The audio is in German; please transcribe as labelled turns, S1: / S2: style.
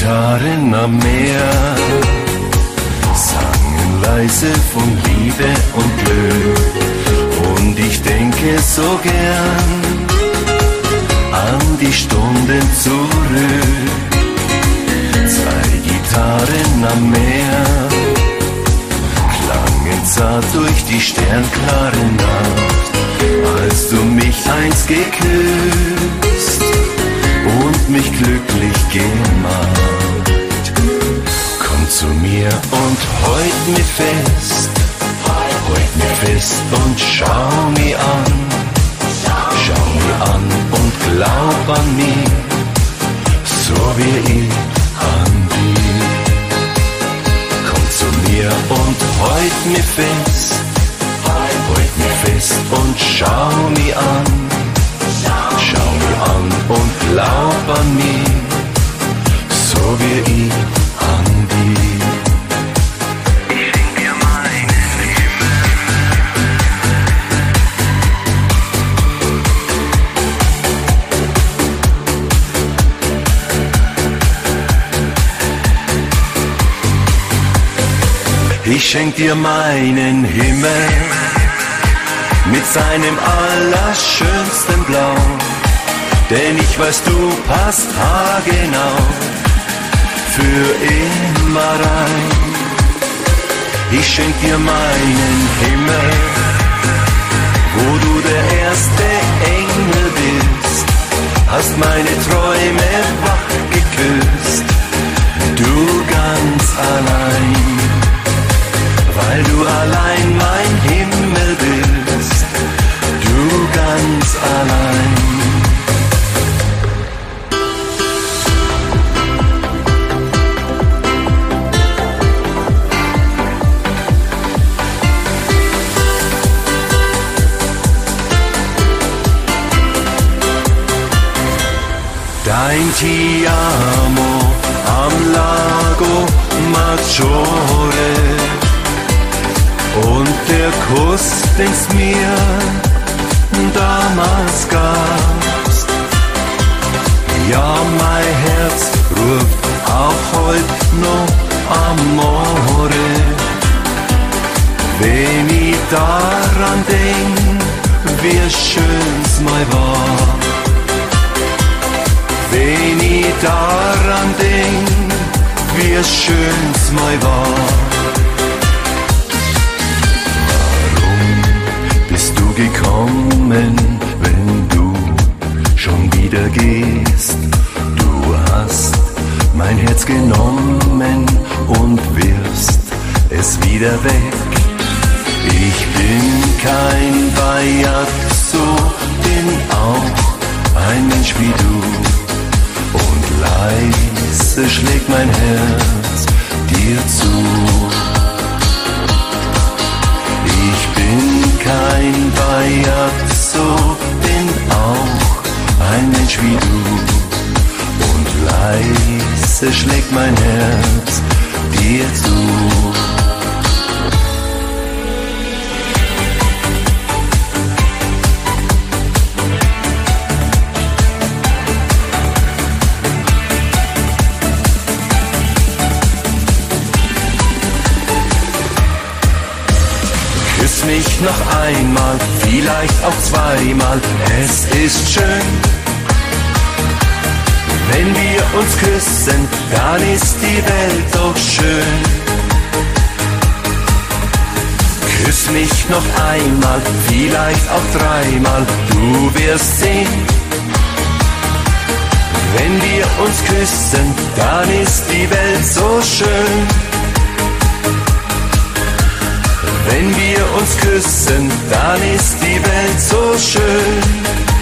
S1: Gitarren am Meer sangen leise von Liebe und Glück. Und ich denke so gern an die Stunden zurück. Zwei Gitarren am Meer klangen zart durch die sternklare Nacht, als du mich einst geküsst und mich glücklich gemacht. Komm zu mir und heut mir fest, und schau mir an, und glaub an mich, so wie ich an dich. Komm zu mir und heut mir fest, und schau mir an, und glaub an mich, so wie ich an dich. Ich schenk dir meinen Himmel. Ich schenk dir meinen Himmel mit seinem allerschönsten Blau, denn ich weiß, du passt haargenau für immer rein. Ich schenk dir meinen Himmel, wo du der erste Engel bist, hast meine Träume wach geküsst, du ganz allein, weil du allein mein Himmel bist, du ganz allein. Dein Ti amo am Lago Maggiore und der Kuss, den's mir damals gabst. Ja, mein Herz ruft auch heut noch Amore. Wenn ich daran denk, wie schön's mal war. Wenn ich daran denk, wie schön's mal war. Bist du gekommen, wenn du schon wieder gehst? Du hast mein Herz genommen und wirfst es wieder weg. Ich bin kein Bajazzo, bin auch ein Mensch wie du. Und leise schlägt mein Herz dir zu. Ich bin kein Bajazzo, bin auch ein Mensch wie du. Und leise schlägt mein Herz dir zu. Küss mich noch einmal, vielleicht auch zweimal, es ist schön. Wenn wir uns küssen, dann ist die Welt doch schön. Küss mich noch einmal, vielleicht auch dreimal, du wirst sehen. Wenn wir uns küssen, dann ist die Welt so schön. Wenn wir uns küssen, dann ist die Welt so schön.